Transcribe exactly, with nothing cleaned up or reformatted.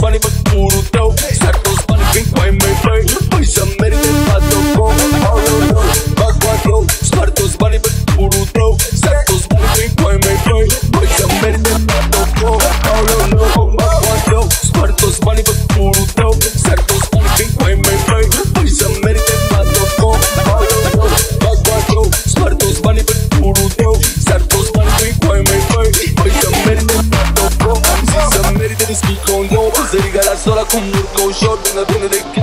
banii pe curul tău. Sar toți banii prin coai mei, băi. Păi să merite patocou. Haolo, bag patro. Spar toți banii pe curul tău. Sar toți banii prin coai mei, băi. Păi să merite patocou. Haolo, bag patro. Spar toți banii pe curul tău. Sar toți banii prin coai mei, băi. Păi să merite patocou. Haolo, bag patro. Spar toți banii pe curul tău. Sar toți banii prin coai mei, băi. Păi să merite patocou. Să merite de spică un două. Să riga la sola cum urcă ușor. Până vine de